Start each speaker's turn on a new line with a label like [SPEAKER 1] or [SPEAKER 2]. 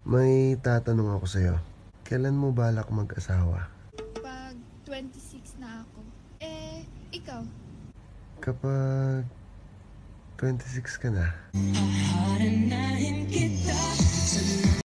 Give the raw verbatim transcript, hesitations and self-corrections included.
[SPEAKER 1] May tatanong ako sa'yo. Kailan mo balak mag-asawa?
[SPEAKER 2] Pag twenty-six na ako. Eh, ikaw?
[SPEAKER 1] Kapag twenty-six ka na.
[SPEAKER 3] Haharanahin kita.